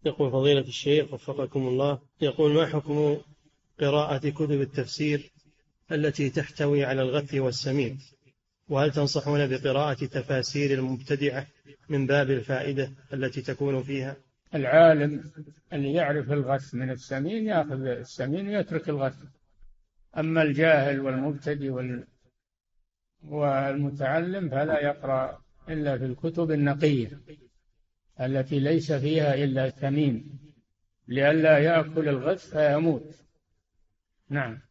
يقول فضيلة الشيخ وفقكم الله، يقول ما حكم قراءة كتب التفسير التي تحتوي على الغث والسمين؟ وهل تنصحون بقراءة تفاسير المبتدعة من باب الفائدة التي تكون فيها؟ العالم اللي يعرف الغث من السمين يأخذ السمين ويترك الغث. أما الجاهل والمبتدئ والمتعلم فلا يقرأ إلا في الكتب النقية التي ليس فيها إلا ثمين، لئلا يأكل الغث فيموت. نعم.